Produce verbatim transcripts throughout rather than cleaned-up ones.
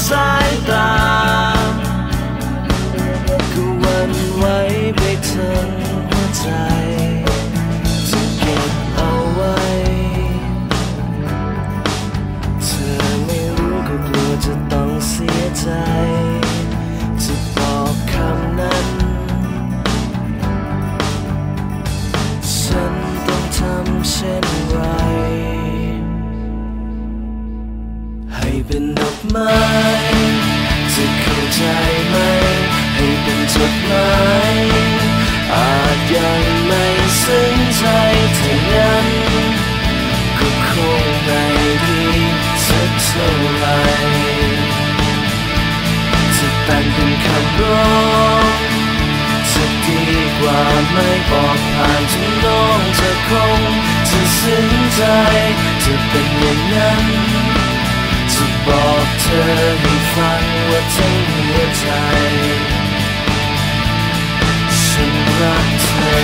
สายตาก็หวั่นไหวไปทั้งหัวใจจะเก็บเอาไว้เธอไม่รู้ก็กลัวจะต้องเสียใจจะบอกคำนั้นฉันต้องทำเช่นไรให้เป็นดอกไม้จะเข้าใจไหมให้เป็นจดหมายอาจยังไม่ซึ้งใจเท่านั้นก็คงไม่ดีสักเท่าไรจะแต่งเป็นคำร้องจะดีกว่าไม่บอกผ่านถึงน้องจะคงจะซึ้งใจจะเป็นอย่างนั้นจะบอกเธอให้ฟังว่าทั้งหัวใจฉันรักเธอ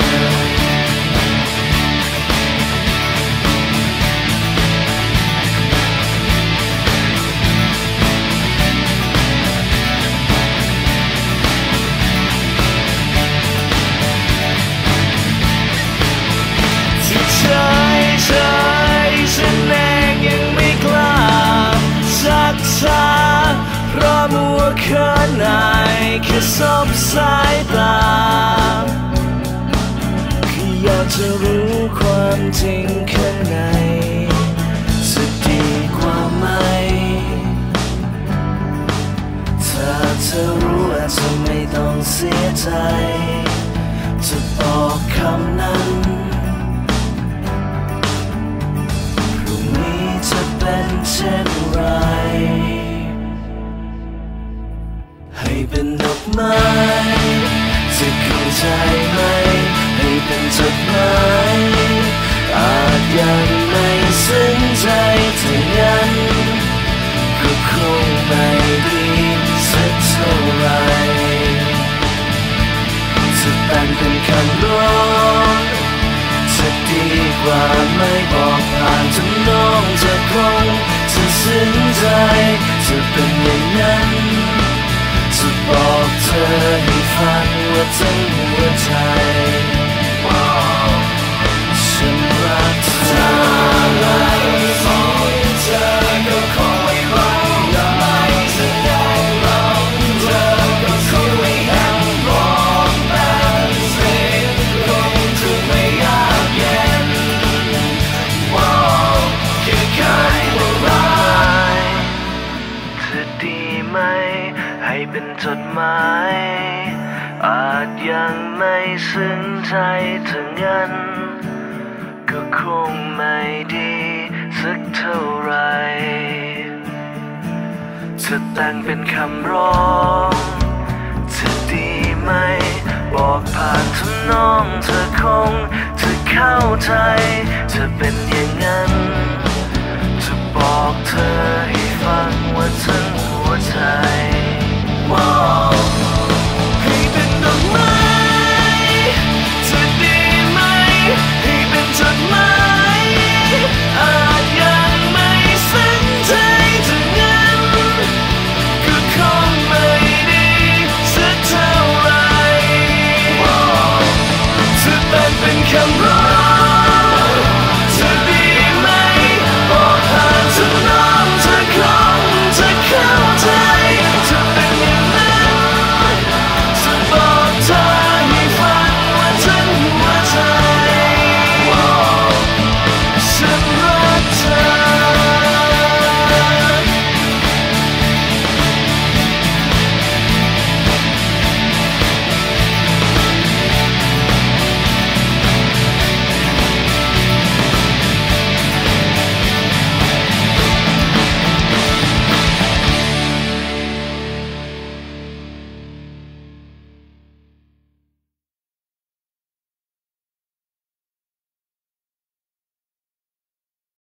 ที่เฉยเฉยฉันเองยังไม่กล้าสักษาเพราะมัวเขินอายแค่สบสายตาแค่อยากจะรู้ความจริงข้างในจะดีกว่าไหมถ้าเธอรู้อาจจะไม่ต้องเสียใจจะบอกคำนั้นพรุ่งนี้จะเป็นเช่นไรให้เป็นดอกไม้จะเข้าใจไหมให้เป็นจดหมายอาจยังไม่ซึ้งใจเท่านั้นก็คงไม่ดีสักเท่าไรจะแต่งเป็นคำร้องจะดีกว่าไม่บอกผ่านถึงน้องจะคงจะซึ้งใจจะเป็นอย่างนั้นจะบอกเธอให้ฟังว่าทั้งหัวใจฉันรักเธอเธอก็คงไม่รักไม่จะได้ลองเธอก็คงไม่หันบอกแบบนี้คงจะไม่ยากเย็นแค่ใครว่าร้ายเธอดีไหมให้เป็นจดหมายอาจยังไม่ซึ้งใจถึงนั้นก็คงไม่ดีสักเท่าไรจะแต่งเป็นคำร้องจะดีไหมบอกผ่านทำนองเธอคงจะเข้าใจจะเป็นอย่างนั้นจะบอกเธอให้ฟังว่าทั้งหัวใจ